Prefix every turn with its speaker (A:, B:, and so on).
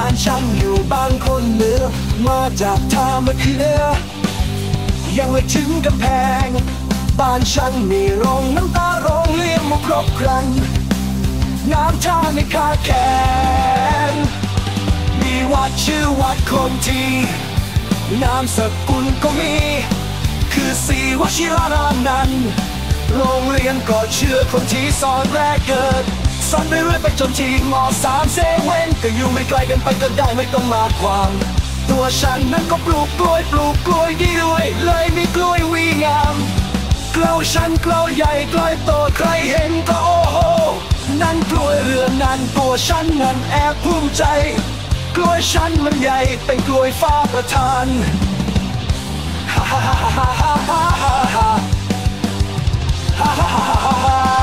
A: านฉันอยู่บางคนเหนือมาจากท่ามะเขือยังไม่ถึงกำแพงบ้านฉันมีโรงน้ำตาโรงเลี้ยงมาครบครันน้ำท่าไม่ขาดแคลนมีวัดชื่อวัดคนทีนามสกุลก็มีคือศรีวชิรานนท์โรงเรียนก็ชื่อคนที่สอนแรกเกิดสอนไปเรื่อยไปจนที่ม.3 เซเว่นก็อยู่ไม่ไกลกันไปก็ได้ไม่ต้องมาความตัวฉันนั้นก็ปลูกกล้วยดีด้วยเลยมีกล้วยวีงามกล้วยฉันกล้วยใหญ่กล้วยโตใครเห็นก็โอ้โหนั่นกล้วยเรืองนั้นตัวฉันนั้นแอบภูมิใจกล้วยฉันมันใหญ่เป็นกล้วยฟ้าประทานฮ่าฮ่าฮ่าฮ่าฮ่าฮ่าฮ่าฮ่าฮ่า